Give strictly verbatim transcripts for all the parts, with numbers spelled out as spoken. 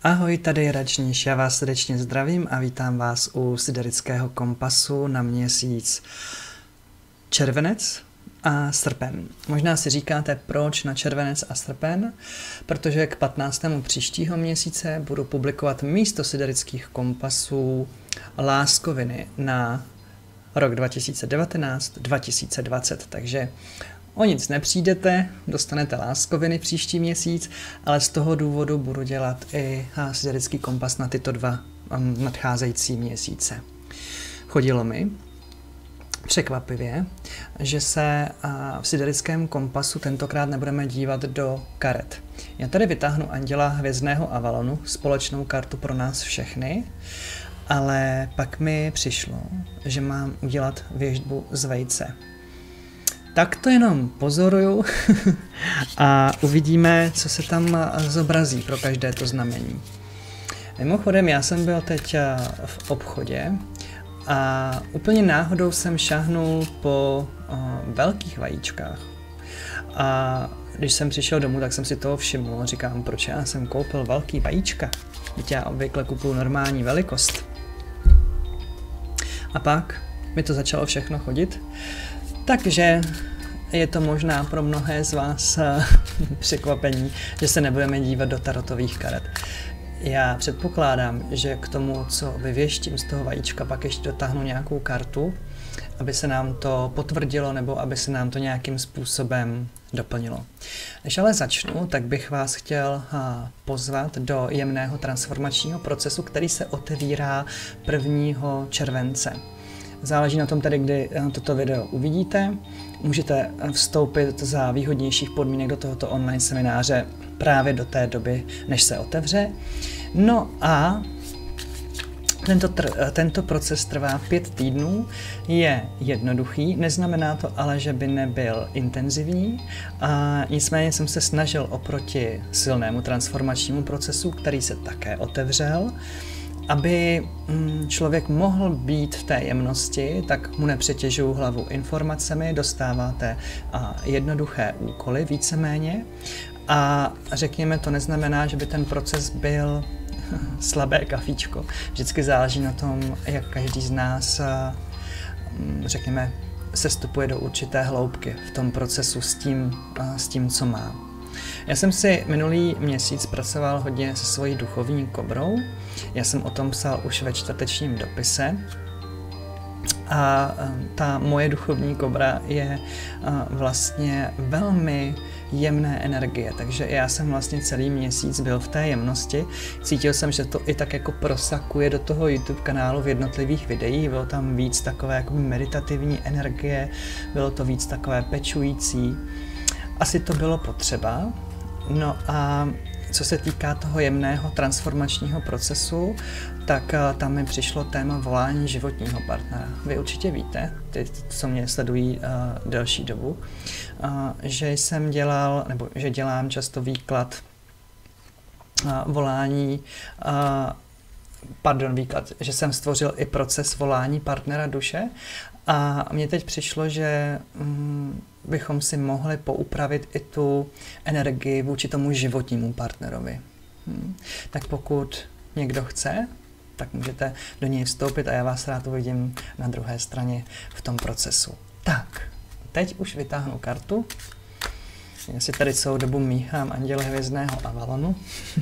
Ahoj, tady je Račníš, já vás srdečně zdravím a vítám vás u Siderického kompasu na měsíc červenec a srpen. Možná si říkáte, proč na červenec a srpen, protože k patnáctému příštího měsíce budu publikovat místo Siderických kompasů láskoviny na rok dva tisíce devatenáct dva tisíce dvacet, takže o nic nepřijdete, dostanete láskoviny příští měsíc, ale z toho důvodu budu dělat i Siderický kompas na tyto dva nadcházející měsíce. Chodilo mi překvapivě, že se v Siderickém kompasu tentokrát nebudeme dívat do karet. Já tady vytáhnu Anděla hvězdného Avalonu, společnou kartu pro nás všechny, ale pak mi přišlo, že mám udělat věštbu z vejce. Tak to jenom pozoruju a uvidíme, co se tam zobrazí pro každé to znamení. Mimochodem, já jsem byl teď v obchodě a úplně náhodou jsem šáhnul po velkých vajíčkách. A když jsem přišel domů, tak jsem si toho všiml. Říkám, proč já jsem koupil velký vajíčka? Teď já obvykle kupuju normální velikost. A pak mi to začalo všechno chodit. Takže je to možná pro mnohé z vás překvapení, že se nebudeme dívat do tarotových karet. Já předpokládám, že k tomu, co vyvěštím z toho vajíčka, pak ještě dotáhnu nějakou kartu, aby se nám to potvrdilo nebo aby se nám to nějakým způsobem doplnilo. Než ale začnu, tak bych vás chtěl pozvat do jemného transformačního procesu, který se otevírá prvního července. Záleží na tom tedy, kdy toto video uvidíte. Můžete vstoupit za výhodnějších podmínek do tohoto online semináře právě do té doby, než se otevře. No a tento, tento proces trvá pět týdnů, je jednoduchý, neznamená to ale, že by nebyl intenzivní. A nicméně jsem se snažil oproti silnému transformačnímu procesu, který se také otevřel, aby člověk mohl být v té jemnosti, tak mu nepřetěžuju hlavu informacemi, dostáváte jednoduché úkoly víceméně a řekněme, to neznamená, že by ten proces byl slabé kafíčko. Vždycky záleží na tom, jak každý z nás, řekněme, sestupuje do určité hloubky v tom procesu s tím, s tím, co má. Já jsem si minulý měsíc pracoval hodně se svojí duchovní kobrou. Já jsem o tom psal už ve čtvrtečním dopise. A ta moje duchovní kobra je vlastně velmi jemné energie, takže já jsem vlastně celý měsíc byl v té jemnosti. Cítil jsem, že to i tak jako prosakuje do toho YouTube kanálu v jednotlivých videích. Bylo tam víc takové jako meditativní energie, bylo to víc takové pečující. Asi to bylo potřeba. No a co se týká toho jemného transformačního procesu, tak tam mi přišlo téma volání životního partnera. Vy určitě víte, ty, co mě sledují uh, delší dobu, uh, že jsem dělal, nebo že dělám často výklad uh, volání, uh, pardon, výklad, že jsem stvořil i proces volání partnera duše a mně teď přišlo, že um, bychom si mohli poupravit i tu energii vůči tomu životnímu partnerovi. Hmm. Tak pokud někdo chce, tak můžete do něj vstoupit a já vás rád uvidím na druhé straně v tom procesu. Tak, teď už vytáhnu kartu. Já si tady celou dobu míchám Anděle hvězdného Avalonu.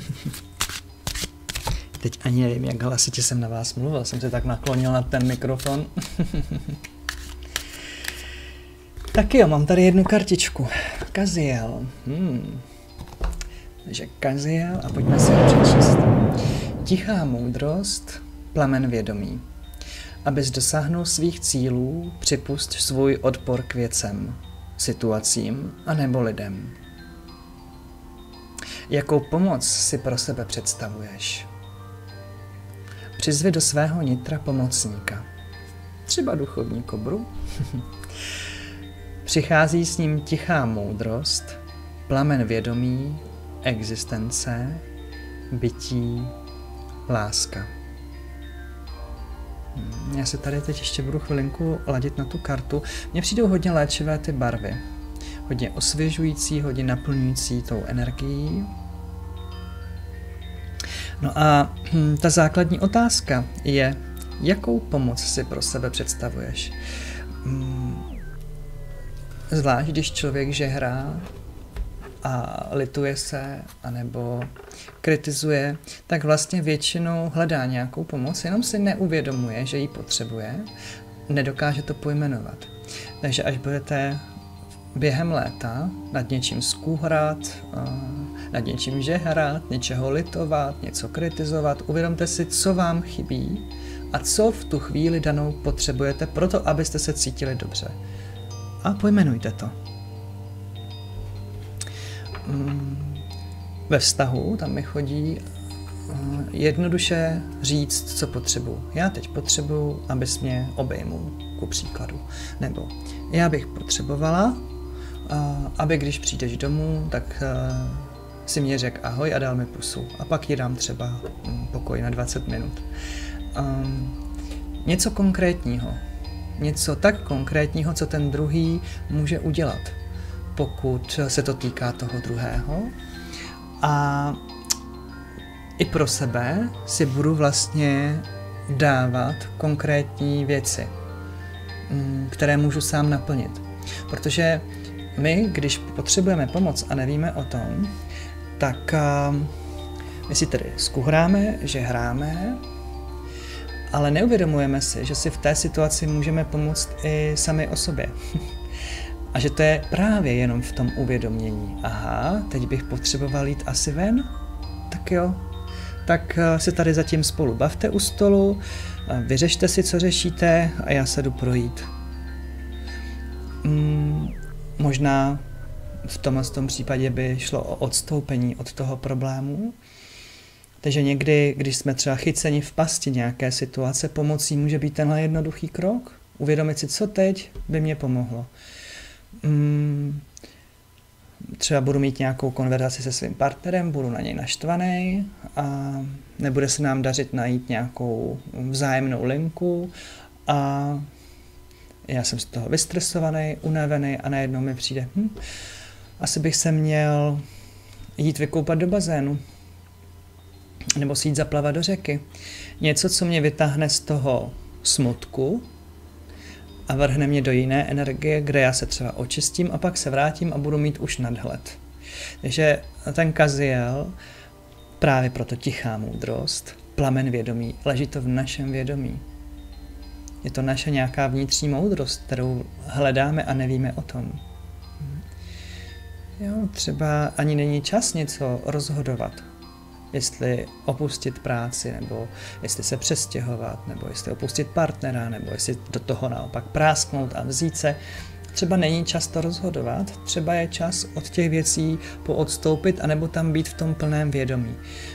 Teď ani nevím, jak hlasitě jsem na vás mluvil, jsem se tak naklonil na ten mikrofon. Tak jo, mám tady jednu kartičku. Kaziel. Hmm. Takže Kaziel a pojďme si ho přečíst. Tichá moudrost, plamen vědomí. Abys dosáhnul svých cílů, připusť svůj odpor k věcem, situacím a nebo lidem. Jakou pomoc si pro sebe představuješ? Přizvi do svého nitra pomocníka. Třeba duchovní kobru. Přichází s ním tichá moudrost, plamen vědomí, existence, bytí, láska. Já se tady teď ještě budu chvilinku ladit na tu kartu. Mně přijdou hodně léčivé ty barvy. Hodně osvěžující, hodně naplňující tou energií. No a hm, ta základní otázka je, jakou pomoc si pro sebe představuješ? Hm, zvlášť, když člověk žehrá a lituje se, anebo kritizuje, tak vlastně většinou hledá nějakou pomoc, jenom si neuvědomuje, že ji potřebuje, nedokáže to pojmenovat. Takže až budete během léta nad něčím skůhrat, nad něčím žehrat, něčeho litovat, něco kritizovat, uvědomte si, co vám chybí a co v tu chvíli danou potřebujete proto, abyste se cítili dobře. A pojmenujte to. Ve vztahu tam mi chodí jednoduše říct, co potřebuji. Já teď potřebuji, abys mě obejmul, ku příkladu. Nebo já bych potřebovala, aby když přijdeš domů, tak si mě řekl ahoj a dal mi pusu. A pak ji dám třeba pokoj na dvacet minut. Um, něco konkrétního. Něco tak konkrétního, co ten druhý může udělat, pokud se to týká toho druhého. A i pro sebe si budu vlastně dávat konkrétní věci, které můžu sám naplnit. Protože my, když potřebujeme pomoc a nevíme o tom, tak my si tedy skuhráme, že hráme, ale neuvědomujeme si, že si v té situaci můžeme pomoct i sami o sobě. A že to je právě jenom v tom uvědomění. Aha, teď bych potřeboval jít asi ven? Tak jo. Tak se tady zatím spolu bavte u stolu, vyřešte si, co řešíte a já se jdu projít. Hmm, možná v tomhle tom případě by šlo o odstoupení od toho problému. Takže někdy, když jsme třeba chyceni v pasti nějaké situace, pomocí může být tenhle jednoduchý krok. Uvědomit si, co teď by mě pomohlo. Hmm, třeba budu mít nějakou konverzaci se svým partnerem, budu na něj naštvaný a nebude se nám dařit najít nějakou vzájemnou linku a já jsem z toho vystresovaný, unavený a najednou mi přijde, hm, asi bych se měl jít vykoupat do bazénu nebo si jít zaplavat do řeky. Něco, co mě vytáhne z toho smutku a vrhne mě do jiné energie, kde já se třeba očistím a pak se vrátím a budu mít už nadhled. Takže ten Kaziel, právě proto tichá moudrost, plamen vědomí, leží to v našem vědomí. Je to naše nějaká vnitřní moudrost, kterou hledáme a nevíme o tom. Jo, třeba ani není čas něco rozhodovat. Jestli opustit práci, nebo jestli se přestěhovat, nebo jestli opustit partnera, nebo jestli do toho naopak prásknout a vzít se. Třeba není čas to rozhodovat, třeba je čas od těch věcí poodstoupit, anebo tam být v tom plném vědomí.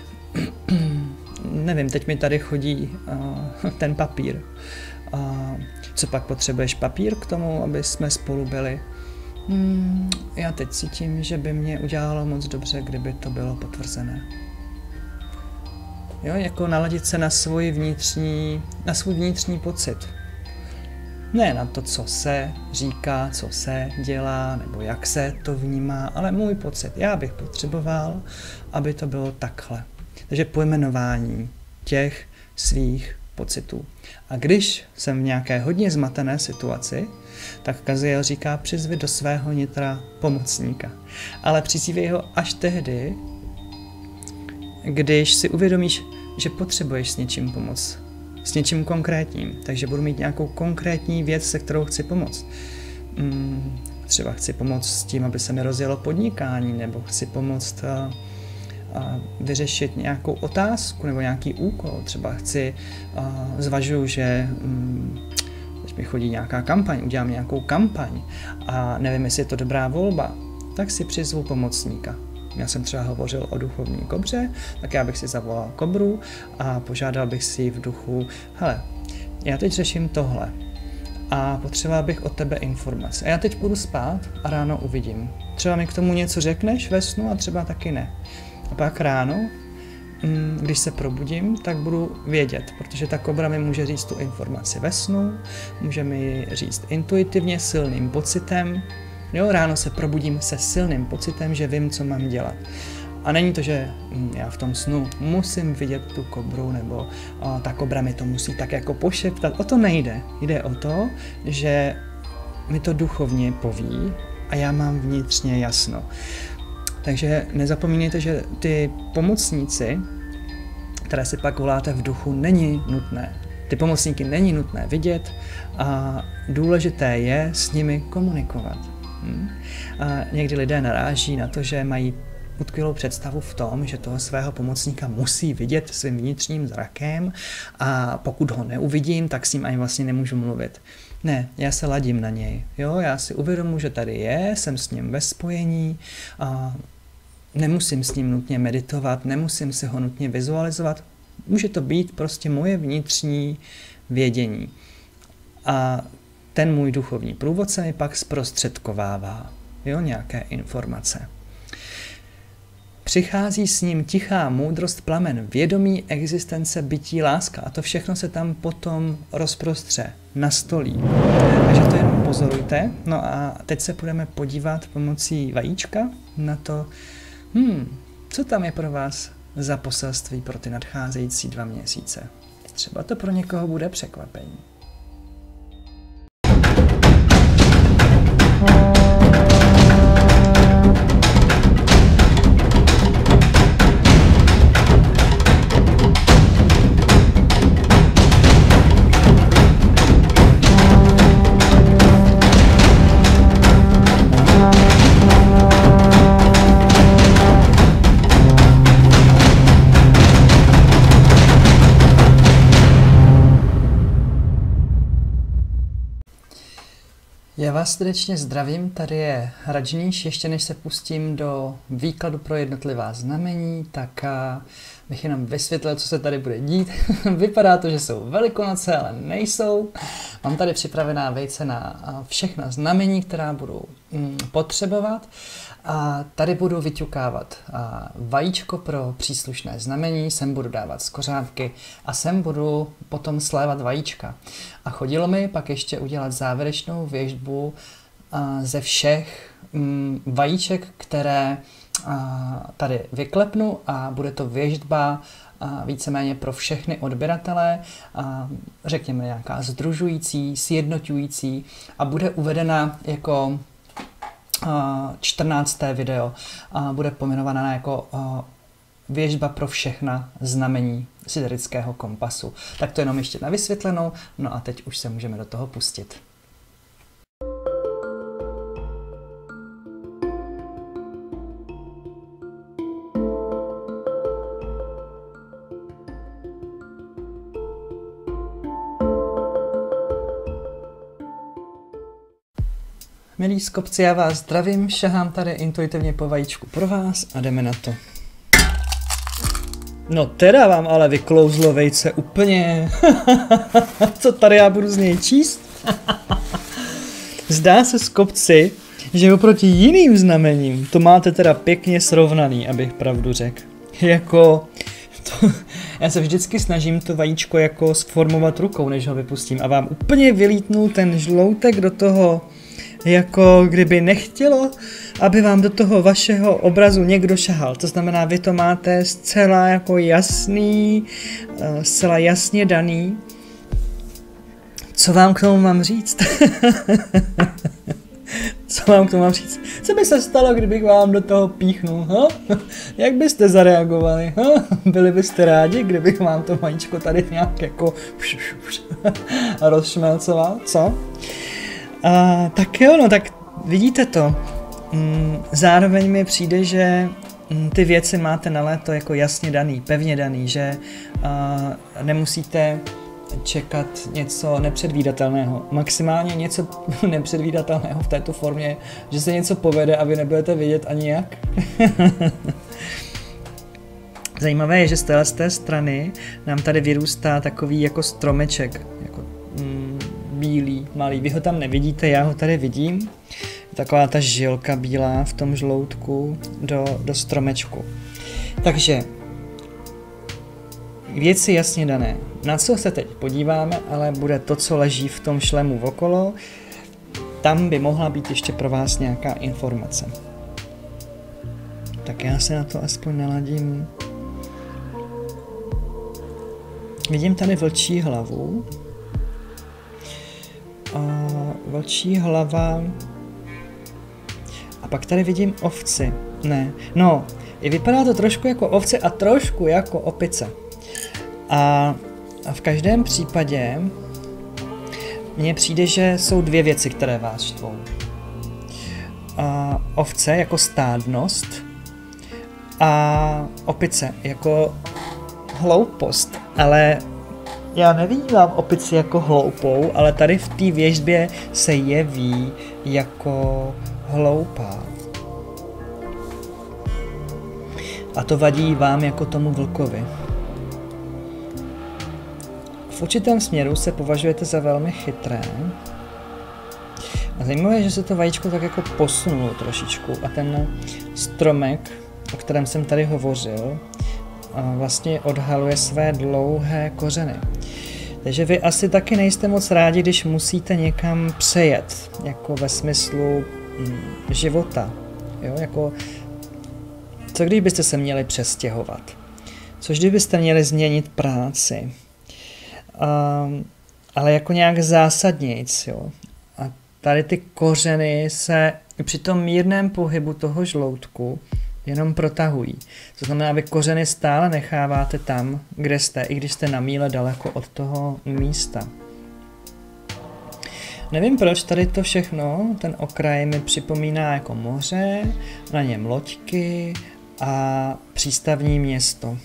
Nevím, teď mi tady chodí uh, ten papír. Uh, co pak potřebuješ papír k tomu, aby jsme spolu byli? Hmm, já teď cítím, že by mě udělalo moc dobře, kdyby to bylo potvrzené. Jo, jako naladit se na svůj vnitřní, na svůj vnitřní pocit. Ne na to, co se říká, co se dělá, nebo jak se to vnímá, ale můj pocit. Já bych potřeboval, aby to bylo takhle. Takže pojmenování těch svých pocitů. A když jsem v nějaké hodně zmatené situaci, tak Kaziel říká, přizvi do svého nitra pomocníka. Ale přizývej ho až tehdy, když si uvědomíš, že potřebuješ s něčím pomoct. S něčím konkrétním. Takže budu mít nějakou konkrétní věc, se kterou chci pomoct. Hmm, třeba chci pomoct s tím, aby se mi rozjelo podnikání, nebo chci pomoct a, a vyřešit nějakou otázku nebo nějaký úkol. Třeba chci, a, zvažuji, že hmm, teď mi chodí nějaká kampaň, udělám nějakou kampaň a nevím, jestli je to dobrá volba, tak si přizvu pomocníka. Já jsem třeba hovořil o duchovní kobře, tak já bych si zavolal kobru a požádal bych si v duchu, hele, já teď řeším tohle a potřeboval bych od tebe informace. A já teď půjdu spát a ráno uvidím. Třeba mi k tomu něco řekneš ve snu a třeba taky ne. A pak ráno, když se probudím, tak budu vědět, protože ta kobra mi může říct tu informaci ve snu, může mi ji říct intuitivně, silným pocitem. Jo, ráno se probudím se silným pocitem, že vím, co mám dělat. A není to, že já v tom snu musím vidět tu kobru, nebo o, ta kobra mi to musí tak jako pošeptat. O to nejde. Jde o to, že mi to duchovně poví a já mám vnitřně jasno. Takže nezapomínejte, že ty pomocníci, které si pak voláte v duchu, není nutné. Ty pomocníky není nutné vidět a důležité je s nimi komunikovat. Hm? A někdy lidé naráží na to, že mají utkvělou představu v tom, že toho svého pomocníka musí vidět svým vnitřním zrakem a pokud ho neuvidím, tak s ním ani vlastně nemůžu mluvit. Ne, já se ladím na něj. Jo? Já si uvědomuji, že tady je, jsem s ním ve spojení a nemusím s ním nutně meditovat, nemusím si ho nutně vizualizovat. Může to být prostě moje vnitřní vědění. A ten můj duchovní průvodce mi pak zprostředkovává, jo, nějaké informace. Přichází s ním tichá moudrost, plamen, vědomí, existence, bytí, láska. A to všechno se tam potom rozprostře, nastolí. Takže to jenom pozorujte. No a teď se budeme podívat pomocí vajíčka na to, hmm, co tam je pro vás za poselství pro ty nadcházející dva měsíce. Třeba to pro někoho bude překvapení. Já vás srdečně zdravím, tady je Rajníš. Ještě než se pustím do výkladu pro jednotlivá znamení, tak bych jenom vysvětlil, co se tady bude dít. Vypadá to, že jsou Velikonoce, ale nejsou. Mám tady připravená vejce na všechna znamení, která budu potřebovat. A tady budu vyťukávat vajíčko pro příslušné znamení, sem budu dávat skořápky a sem budu potom slévat vajíčka. A chodilo mi pak ještě udělat závěrečnou věštbu ze všech vajíček, které tady vyklepnu a bude to věštba víceméně pro všechny odběratele, řekněme nějaká sdružující, sjednoťující a bude uvedena jako čtrnácté video a bude pojmenovaná jako věštba pro všechna znamení siderického kompasu. Tak to jenom ještě na vysvětlenou, no a teď už se můžeme do toho pustit. Milí skopci, já vás zdravím, šahám tady intuitivně po vajíčku pro vás a jdeme na to. No teda vám ale vyklouzlo vejce úplně. Co tady já budu z něj číst? Zdá se, skopci, že oproti jiným znamením to máte teda pěkně srovnaný, abych pravdu řekl. Jako... To, já se vždycky snažím to vajíčko jako sformovat rukou, než ho vypustím a vám úplně vylítnul ten žloutek do toho, jako kdyby nechtělo, aby vám do toho vašeho obrazu někdo šahal. To znamená, vy to máte zcela jako jasný, zcela jasně daný. Co vám k tomu mám říct? Co vám k tomu mám říct? Co by se stalo, kdybych vám do toho píchnul? Ha? Jak byste zareagovali? Ha? Byli byste rádi, kdybych vám to vajíčko tady nějak jako rozšmelcoval? Co? Uh, tak jo, no tak vidíte to. Mm, zároveň mi přijde, že mm, ty věci máte na léto jako jasně daný, pevně daný, že uh, nemusíte čekat něco nepředvídatelného. Maximálně něco nepředvídatelného v této formě, že se něco povede a vy nebudete vědět ani jak. Zajímavé je, že z téhle z té strany nám tady vyrůstá takový jako stromeček, jako mm, bílý, malý. Vy ho tam nevidíte, já ho tady vidím. Taková ta žilka bílá v tom žloutku do, do stromečku. Takže věci jasně dané. Na co se teď podíváme, ale bude to, co leží v tom šlemu okolo. Tam by mohla být ještě pro vás nějaká informace. Tak já se na to aspoň naladím. Vidím tady vlčí hlavu. A vlčí hlava. A pak tady vidím ovci. Ne, no, i vypadá to trošku jako ovce a trošku jako opice. A, a v každém případě mně přijde, že jsou dvě věci, které vás štvou. A ovce jako stádnost a opice jako hloupost. Ale já nevnímám opici jako hloupou, ale tady v té věštbě se jeví jako hloupá. A to vadí vám jako tomu vlkovi. V určitém směru se považujete za velmi chytré. A zajímavé je, že se to vajíčko tak jako posunulo trošičku a ten stromek, o kterém jsem tady hovořil, vlastně odhaluje své dlouhé kořeny. Takže vy asi taky nejste moc rádi, když musíte někam přejet, jako ve smyslu hm, života. Jo? Jako, co když byste se měli přestěhovat? Co když byste měli změnit práci? Um, ale jako nějak zásadnějc, jo. A tady ty kořeny se při tom mírném pohybu toho žloutku jenom protahují. To znamená, vy kořeny stále necháváte tam, kde jste, i když jste na míle daleko od toho místa. Nevím proč tady to všechno, ten okraj mi připomíná jako moře, na něm loďky a přístavní město.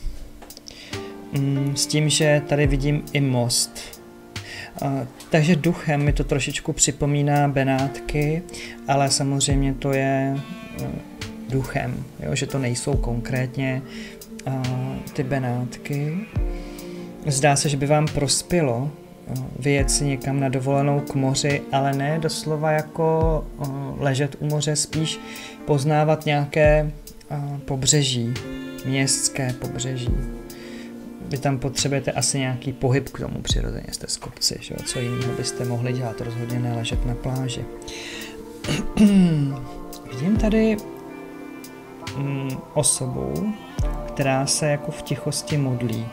S tím, že tady vidím i most. Takže duchem mi to trošičku připomíná Benátky, ale samozřejmě to je duchem, jo? Že to nejsou konkrétně ty Benátky. Zdá se, že by vám prospělo vyjet si někam na dovolenou k moři, ale ne doslova jako ležet u moře, spíš poznávat nějaké pobřeží, městské pobřeží. Vy tam potřebujete asi nějaký pohyb k tomu, přirozeně jste z kopci, že? Co jiného byste mohli dělat, rozhodně neležet na pláži. Vidím tady mm, osobu, která se jako v tichosti modlí.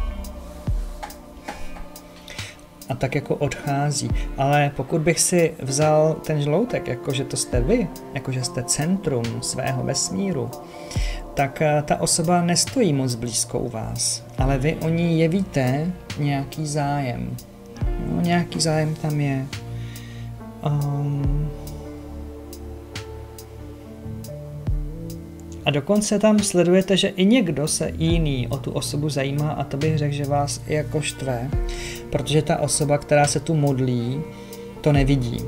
A tak jako odchází. Ale pokud bych si vzal ten žloutek, jakože to jste vy, jakože jste centrum svého vesmíru, tak ta osoba nestojí moc blízko u vás, ale vy o ní jevíte nějaký zájem. No, nějaký zájem tam je. Um, a dokonce tam sledujete, že i někdo se jiný o tu osobu zajímá a to bych řekl, že vás i jako štve, protože ta osoba, která se tu modlí, to nevidí.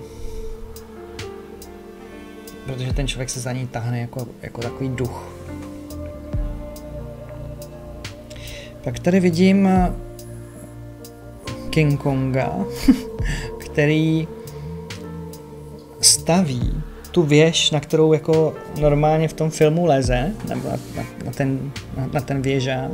Protože ten člověk se za ní tahne jako, jako takový duch. Pak tady vidím King Konga, který staví tu věž, na kterou jako normálně v tom filmu leze, nebo na, na, na, ten, na, na ten věžák.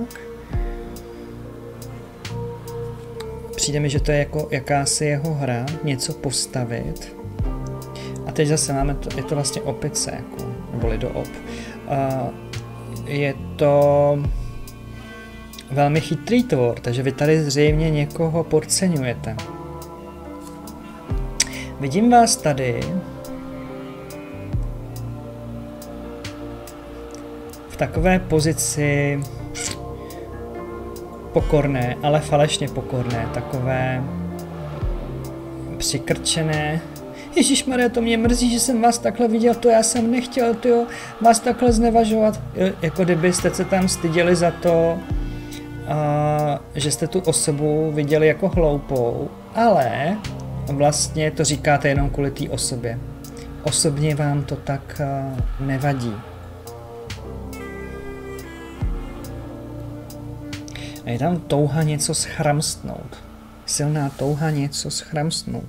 Přijde mi, že to je jako jakási jeho hra, něco postavit. A teď zase máme to, je to vlastně opice, jako, nebo lidoop. Uh, je to velmi chytrý tvor, takže vy tady zřejmě někoho podceňujete. Vidím vás tady v takové pozici pokorné, ale falešně pokorné, takové přikrčené. Ježišmarja, to mě mrzí, že jsem vás takhle viděl, to já jsem nechtěl, tyjo, vás takhle znevažovat. Jako kdybyste se tam styděli za to, a že jste tu osobu viděli jako hloupou, ale vlastně to říkáte jenom kvůli té osobě. Osobně vám to tak nevadí. A je tam touha něco schramstnout. Silná touha něco schramstnout.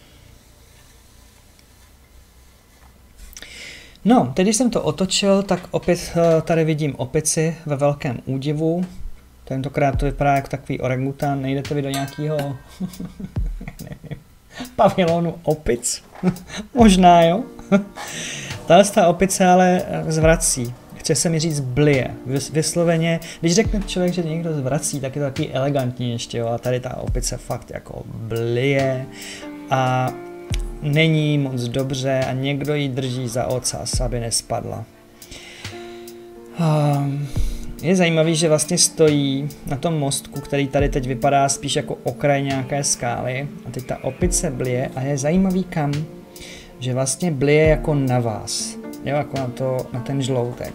No, teď když jsem to otočil, tak opět tady vidím opici ve velkém údivu. Tentokrát to vypadá jako takový orangutan, nejdete vy do nějakého nevím, pavilonu opic? Možná, jo? Tahle ta opice ale zvrací. chce se mi říct blije, vysloveně, když řekne člověk, že někdo zvrací, tak je to taky elegantní ještě, jo, a tady ta opice fakt jako blije a není moc dobře a někdo ji drží za ocas, aby nespadla. Je zajímavý, že vlastně stojí na tom mostku, který tady teď vypadá spíš jako okraj nějaké skály a teď ta opice blije a je zajímavý kam, že vlastně blije jako na vás, jo, jako na, to, na ten žloutek.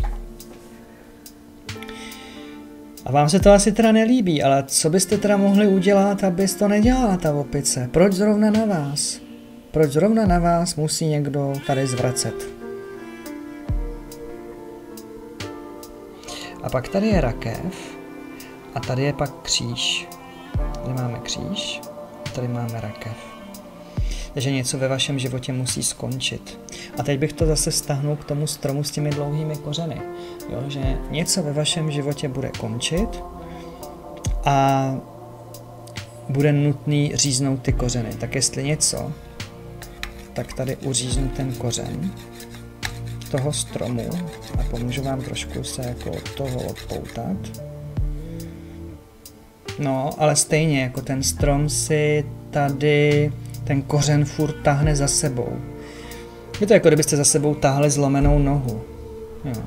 A vám se to asi teda nelíbí, ale co byste teda mohli udělat, aby to nedělala ta opice? Proč zrovna na vás? Proč zrovna na vás musí někdo tady zvracet? A pak tady je rakev a tady je pak kříž. Tady máme kříž, tady máme rakev. Takže něco ve vašem životě musí skončit. A teď bych to zase stáhnul k tomu stromu s těmi dlouhými kořeny. Jo, že něco ve vašem životě bude končit a bude nutný říznout ty kořeny. Tak jestli něco, tak tady uříznu ten kořen toho stromu a pomůžu vám trošku se jako od toho odpoutat. No, ale stejně jako ten strom si tady ten kořen furt tahne za sebou. Je to jako kdybyste za sebou táhli zlomenou nohu. Jo.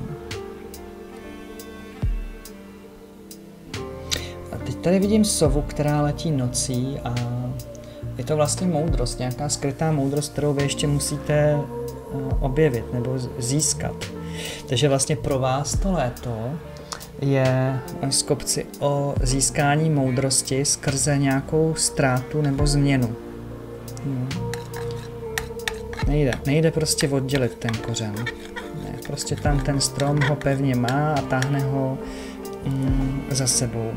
A teď tady vidím sovu, která letí nocí a je to vlastně moudrost, nějaká skrytá moudrost, kterou vy ještě musíte objevit nebo získat. Takže vlastně pro vás to léto je z kopci o získání moudrosti skrze nějakou ztrátu nebo změnu. Hmm. Nejde, nejde prostě oddělit ten kořen. Ne, prostě tam ten strom ho pevně má a táhne ho mm, za sebou.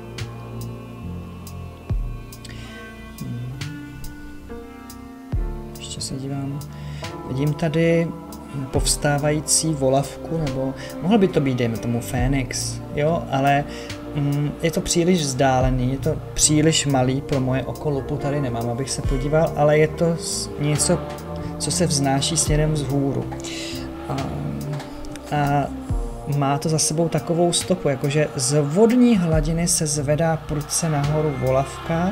Hmm. Ještě se dívám. Vidím tady povstávající volavku, nebo mohl by to být, dejme tomu, Fénix, jo, ale mm, je to příliš vzdálený, je to příliš malý pro moje oko, lupu tady nemám, abych se podíval, ale je to něco, co se vznáší směrem vzhůru. A, a má to za sebou takovou stopu, jakože z vodní hladiny se zvedá prudce nahoru volavka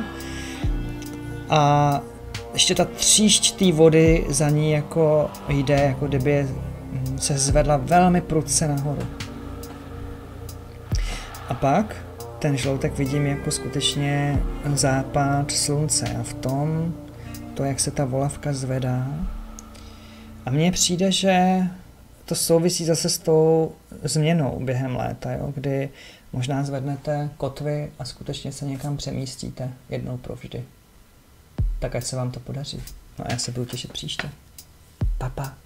a ještě ta tříšť té vody za ní jako jde, jako kdyby se zvedla velmi prudce nahoru. A pak ten žloutek vidím jako skutečně západ slunce a v tom to, jak se ta volavka zvedá. A mně přijde, že to souvisí zase s tou změnou během léta, jo, kdy možná zvednete kotvy a skutečně se někam přemístíte jednou provždy. Tak ať se vám to podaří. No a já se budu těšit příště. Pa, pa.